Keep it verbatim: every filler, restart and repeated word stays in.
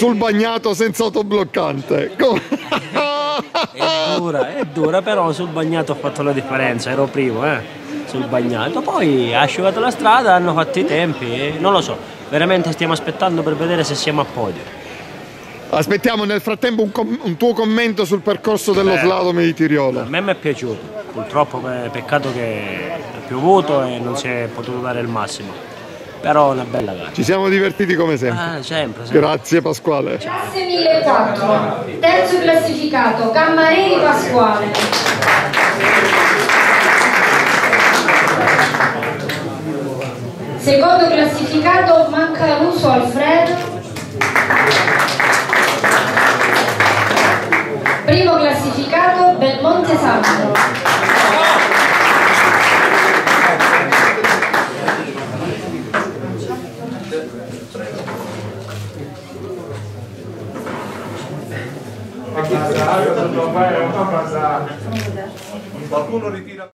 sul bagnato senza autobloccante. È dura, è dura, però sul bagnato ho fatto la differenza, ero primo, eh, sul bagnato. Poi ha asciugato la strada, hanno fatto i tempi, e non lo so, veramente stiamo aspettando per vedere se siamo a podio. Aspettiamo nel frattempo un, un tuo commento sul percorso dello eh, slalom di Tirolo. A me mi è piaciuto, purtroppo è peccato che è piovuto e non si è potuto dare il massimo, però è una bella gara. Ci siamo divertiti come sempre. Ah, sempre, sempre. Grazie Pasquale. Classe millequattro, terzo classificato Cammareri Pasquale. Secondo classificato Mancaruso Alfredo. Primo classificato Belmonte Sandro. Qualcuno ritira.